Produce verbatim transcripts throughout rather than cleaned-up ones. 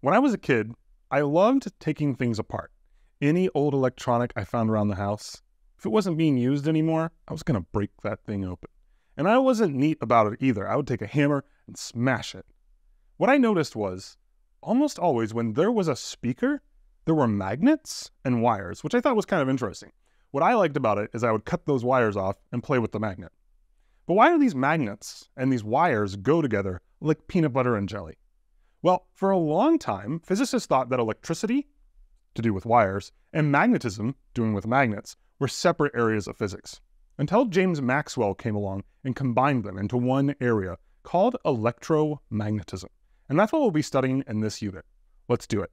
When I was a kid, I loved taking things apart. Any old electronic I found around the house, if it wasn't being used anymore, I was going to break that thing open. And I wasn't neat about it either. I would take a hammer and smash it. What I noticed was, almost always when there was a speaker, there were magnets and wires, which I thought was kind of interesting. What I liked about it is I would cut those wires off and play with the magnet. But why do these magnets and these wires go together like peanut butter and jelly? Well, for a long time, physicists thought that electricity, to do with wires, and magnetism, doing with magnets, were separate areas of physics, until James Maxwell came along and combined them into one area called electromagnetism. And that's what we'll be studying in this unit. Let's do it.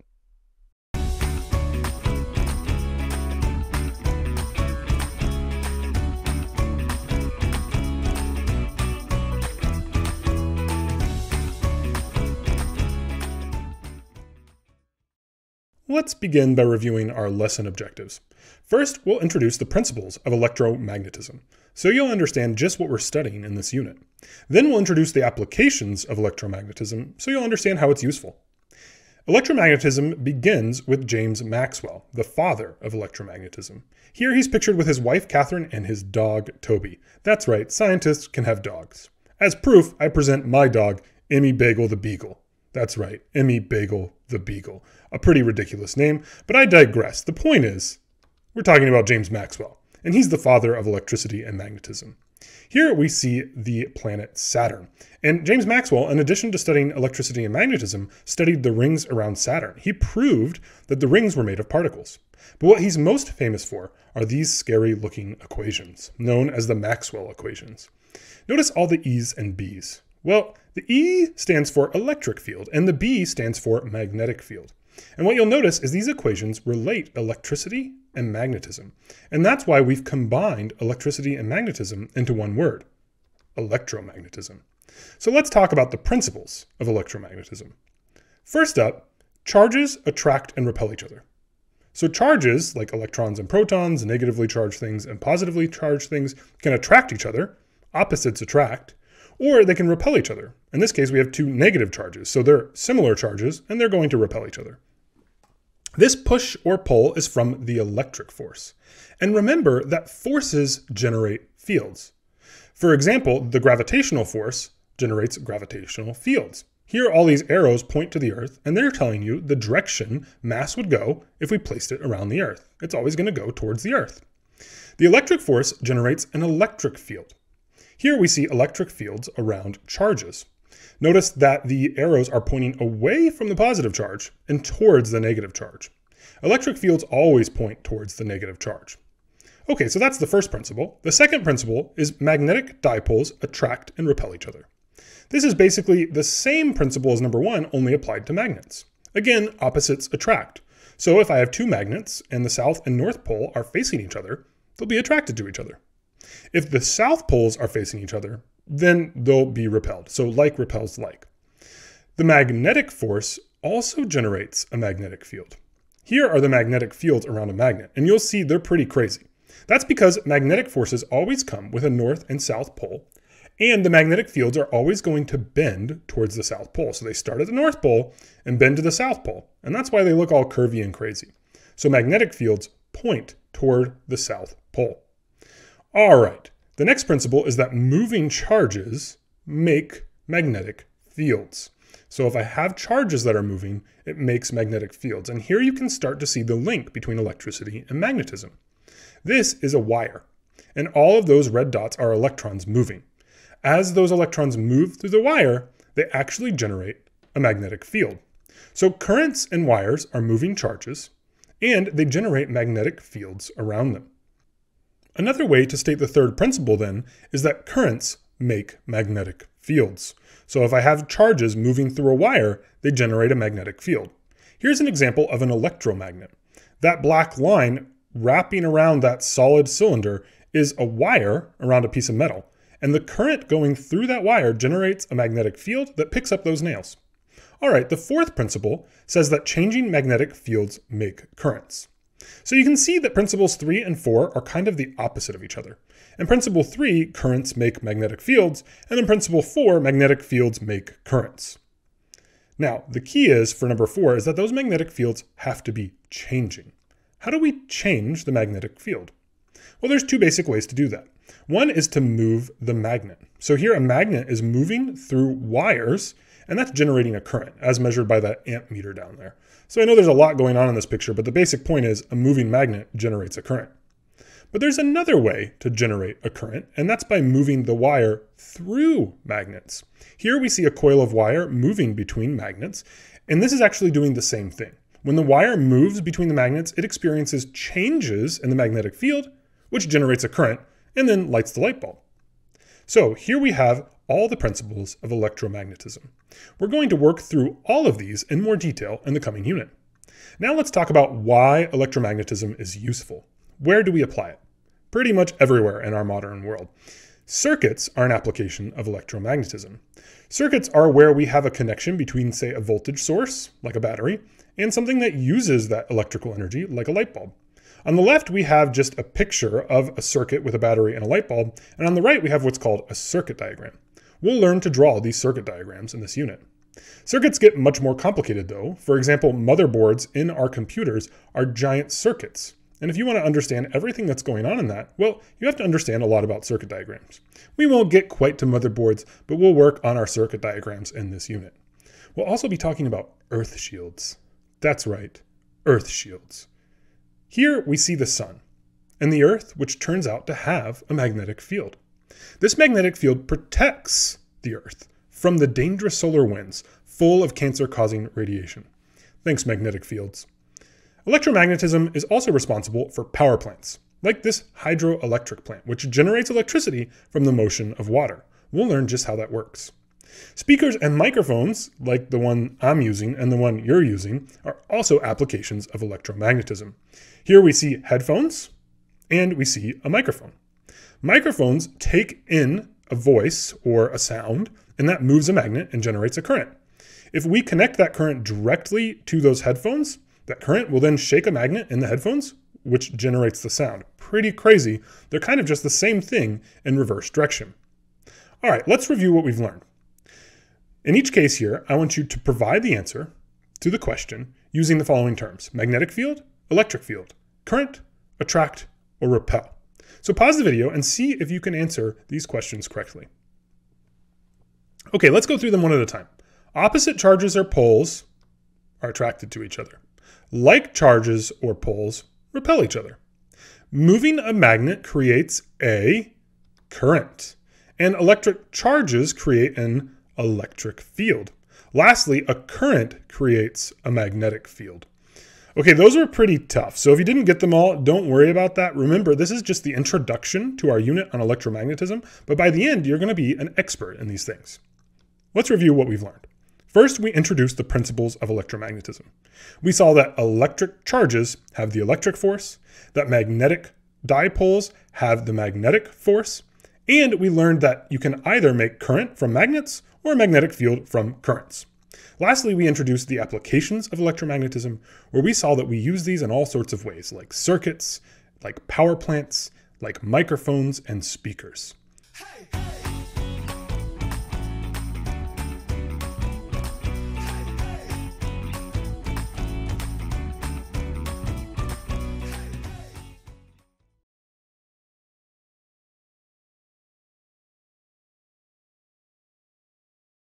Let's begin by reviewing our lesson objectives. First, we'll introduce the principles of electromagnetism, so you'll understand just what we're studying in this unit. Then we'll introduce the applications of electromagnetism, so you'll understand how it's useful. Electromagnetism begins with James Maxwell, the father of electromagnetism. Here he's pictured with his wife Catherine and his dog Toby. That's right, scientists can have dogs. As proof, I present my dog, Emmy Bagel the Beagle. That's right, Emmy Bagel the Beagle. A pretty ridiculous name, but I digress. The point is, we're talking about James Maxwell, and he's the father of electricity and magnetism. Here we see the planet Saturn. And James Maxwell, in addition to studying electricity and magnetism, studied the rings around Saturn. He proved that the rings were made of particles. But what he's most famous for are these scary-looking equations, known as the Maxwell equations. Notice all the E's and B's. Well, the E stands for electric field, and the B stands for magnetic field. And what you'll notice is these equations relate electricity and magnetism. And that's why we've combined electricity and magnetism into one word, electromagnetism. So let's talk about the principles of electromagnetism. First up, charges attract and repel each other. So charges, like electrons and protons, negatively charged things and positively charged things, can attract each other, opposites attract, or they can repel each other. In this case, we have two negative charges, so they're similar charges, and they're going to repel each other. This push or pull is from the electric force. And remember that forces generate fields. For example, the gravitational force generates gravitational fields. Here, all these arrows point to the Earth, and they're telling you the direction mass would go if we placed it around the Earth. It's always going to go towards the Earth. The electric force generates an electric field. Here we see electric fields around charges. Notice that the arrows are pointing away from the positive charge and towards the negative charge. Electric fields always point towards the negative charge. Okay, so that's the first principle. The second principle is magnetic dipoles attract and repel each other. This is basically the same principle as number one, only applied to magnets. Again, opposites attract. So if I have two magnets and the south and north pole are facing each other, they'll be attracted to each other. If the south poles are facing each other, then they'll be repelled. So like repels like. The magnetic force also generates a magnetic field. Here are the magnetic fields around a magnet, and you'll see they're pretty crazy. That's because magnetic forces always come with a north and south pole, and the magnetic fields are always going to bend towards the south pole. So they start at the north pole and bend to the south pole, and that's why they look all curvy and crazy. So magnetic fields point toward the south pole. All right, the next principle is that moving charges make magnetic fields. So if I have charges that are moving, it makes magnetic fields. And here you can start to see the link between electricity and magnetism. This is a wire, and all of those red dots are electrons moving. As those electrons move through the wire, they actually generate a magnetic field. So currents in wires are moving charges, and they generate magnetic fields around them. Another way to state the third principle then is that currents make magnetic fields. So if I have charges moving through a wire, they generate a magnetic field. Here's an example of an electromagnet. That black line wrapping around that solid cylinder is a wire around a piece of metal, and the current going through that wire generates a magnetic field that picks up those nails. All right, the fourth principle says that changing magnetic fields make currents. So you can see that principles three and four are kind of the opposite of each other. In principle three, currents make magnetic fields, and in principle four, magnetic fields make currents. Now, the key is for number four is that those magnetic fields have to be changing. How do we change the magnetic field? Well, there's two basic ways to do that. One is to move the magnet. So here a magnet is moving through wires, and that's generating a current as measured by that amp meter down there. So I know there's a lot going on in this picture, but the basic point is a moving magnet generates a current. But there's another way to generate a current, and that's by moving the wire through magnets. Here we see a coil of wire moving between magnets, and this is actually doing the same thing. When the wire moves between the magnets, it experiences changes in the magnetic field, which generates a current, and then lights the light bulb. So here we have all the principles of electromagnetism. We're going to work through all of these in more detail in the coming unit. Now let's talk about why electromagnetism is useful. Where do we apply it? Pretty much everywhere in our modern world. Circuits are an application of electromagnetism. Circuits are where we have a connection between, say, a voltage source, like a battery, and something that uses that electrical energy, like a light bulb. On the left, we have just a picture of a circuit with a battery and a light bulb, and on the right, we have what's called a circuit diagram. We'll learn to draw these circuit diagrams in this unit. Circuits get much more complicated though. For example, motherboards in our computers are giant circuits. And if you want to understand everything that's going on in that, well, you have to understand a lot about circuit diagrams. We won't get quite to motherboards, but we'll work on our circuit diagrams in this unit. We'll also be talking about earth shields. That's right, earth shields. Here we see the sun and the earth, which turns out to have a magnetic field. This magnetic field protects the earth from the dangerous solar winds full of cancer-causing radiation. Thanks, magnetic fields. Electromagnetism is also responsible for power plants, like this hydroelectric plant, which generates electricity from the motion of water. We'll learn just how that works. Speakers and microphones, like the one I'm using and the one you're using, are also applications of electromagnetism. Here we see headphones and we see a microphone. Microphones take in a voice or a sound, and that moves a magnet and generates a current. If we connect that current directly to those headphones, that current will then shake a magnet in the headphones, which generates the sound. Pretty crazy. They're kind of just the same thing in reverse direction. All right, let's review what we've learned. In each case here, I want you to provide the answer to the question using the following terms: magnetic field, electric field, current, attract, or repel. So pause the video and see if you can answer these questions correctly. Okay, let's go through them one at a time. Opposite charges or poles are attracted to each other. Like charges or poles repel each other. Moving a magnet creates a current, and electric charges create an electric field. Lastly, a current creates a magnetic field. Okay, those were pretty tough. So if you didn't get them all, don't worry about that. Remember, this is just the introduction to our unit on electromagnetism, but by the end, you're going to be an expert in these things. Let's review what we've learned. First, we introduced the principles of electromagnetism. We saw that electric charges have the electric force, that magnetic dipoles have the magnetic force, and we learned that you can either make current from magnets or a magnetic field from currents. Lastly, we introduced the applications of electromagnetism, where we saw that we use these in all sorts of ways, like circuits, like power plants, like microphones and speakers. Hey, hey.